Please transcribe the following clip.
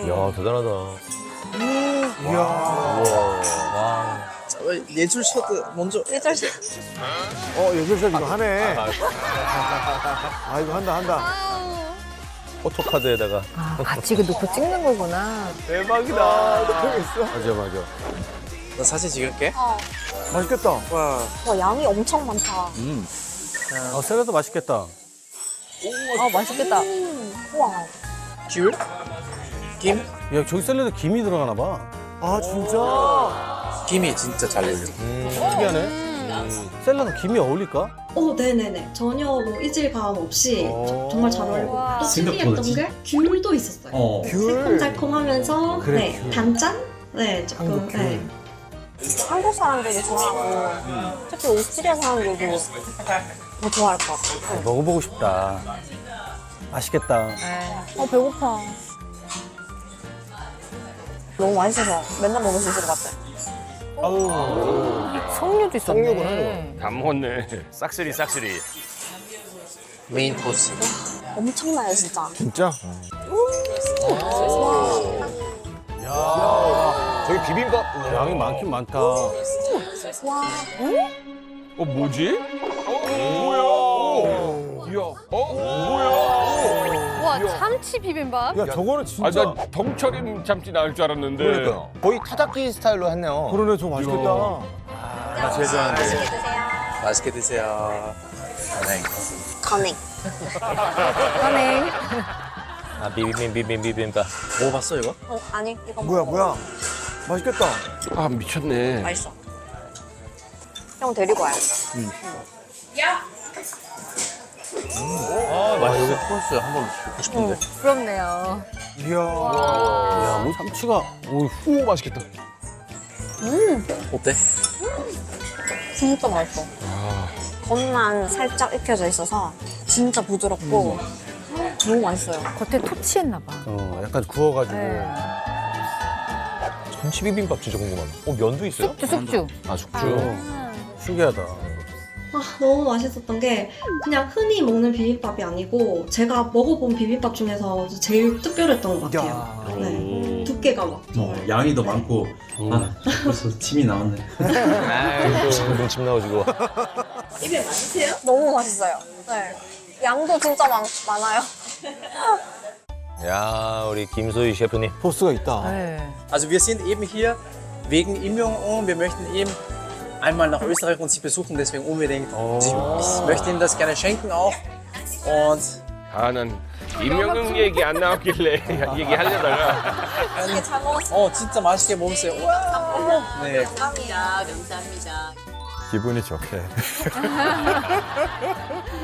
야, 대단하다. 이야. 와. 예술 셔트 먼저. 예절 씨. 예술샷 이거 하네. 아, 이거 한다. 포토카드에다가. 아, 같이 이거 놓고 찍는 거구나. 대박이다. 맞아. 나 사진 찍을게. 맛있겠다. 와. 와, 양이 엄청 많다. 샐러드 맛있겠다. 아, 맛있겠다. 우와. 귤? 김? 야, 저기 샐러드 김이 들어가나 봐. 아, 진짜? 김이 진짜 잘 어울려. 특이하네. 샐러드 김이 어울릴까? 네네네. 전혀 뭐 이질감 없이 정말 잘 어울리고 와. 또 특이했던 게 귤도 있었어요. 귤. 새콤달콤하면서 그래, 네, 귤. 단짠? 네, 조금 한국 귤. 네. 한국 사람들이 좋아하고, 특히 오스트리아 사람들도 더 좋아할 것 같아. 먹어보고 싶다. 맛있겠다. 배고파. 너무 맛있어서 맨날 먹을 수 있을 것 같아. 석류도 있었네. 석류구나, 이거. 다 먹었네. 싹쓸이. 메인 코스. 엄청나요, 진짜. 진짜? 저기 비빔밥. 양이 많긴 많다. 와. 뭐지? 뭐야? 와, 참치 비빔밥? 야, 저거는 진짜. 나 덩철임 참치 나올 줄 알았는데. 그러니까요. 거의 타다키 스타일로 했네요. 그러네, 저거 맛있겠다. 나 제일 좋아하는데. 맛있게 드세요. 네. 커닝. 선행. 아, 비빔밥. 먹어봤어 이거? 아니, 이거 뭐야. 맛있겠다. 아, 미쳤네. 맛있어. 형 데리고 와야겠다. 아, 맛있어. 코스 한번 먹고 싶은데. 부럽네요. 이야. 야, 뭐 참치가. 오, 맛있겠다. 어때? 진짜 맛있어. 겉만 살짝 익혀져 있어서 진짜 부드럽고 너무 맛있어요. 겉에 토치했나 봐. 약간 구워가지고. 네. 참치 비빔밥 진짜 궁금하다. 면도 있어요? 숙주. 아, 숙주. 신기하다. 너무 맛있었던 게 그냥 흔히 먹는 비빔밥이 아니고 제가 먹어본 비빔밥 중에서 제일 특별했던 것 같아요. 네, 두께가 막 양이 더 많고 벌써 침이 나왔네. 또 눈침 나오지고. 너무 맛있어요. 네. 양도 진짜 많아요. 야, 우리 김소희 셰프님. 포스가 있다. 네. Also wir sind eben hier wegen Im Jong Un. Wir möchten ihm einmal nach Österreich uns besuchen, deswegen unbedingt. Ich möchte ihm das gerne schenken auch. Und 난 임영웅 얘기 안 나왔길래 얘기하려다가. 이게 잘 먹었어. 진짜 맛있게 먹었어요. 와. 네. 감사합니다. 감사합니다. 기분이 좋게.